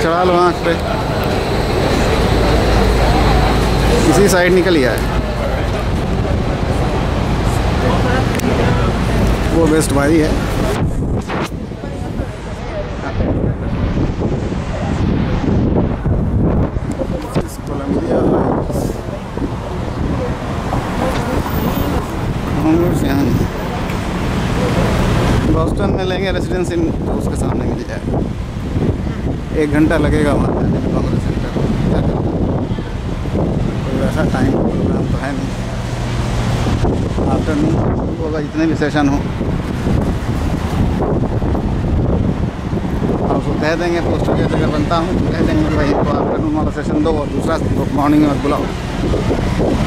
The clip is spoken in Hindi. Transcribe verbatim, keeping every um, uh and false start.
चढ़ा लो आँख पे। इसी साइड निकल गया है वो बेस्ट भाई है। बॉस्टन में लेंगे रेसिडेंस इन तो उसके सामने मिल जाएगा। एक घंटा लगेगा वहाँ जाने में कांग्रेस सेंटर। क्या करना, कोई वैसा टाइम प्रोग्राम तो है नहीं। आफ्टरनून होगा जितने भी सेशन हो। और उसको कह देंगे पोस्टर केस अगर बनता हूँ तो कह देंगे भाई तो आफ्टरनून वाला सेशन दो और दूसरा मॉर्निंग में बुलाओ।